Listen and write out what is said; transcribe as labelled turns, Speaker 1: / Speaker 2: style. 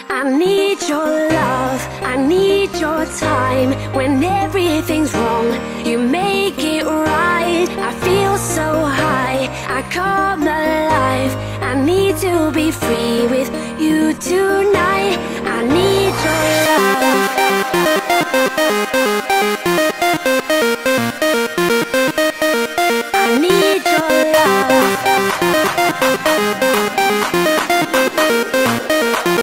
Speaker 1: I need your love, I need your time. When everything's wrong, you make it right. I feel so high, I come alive. I need to be free with you tonight. I need your love.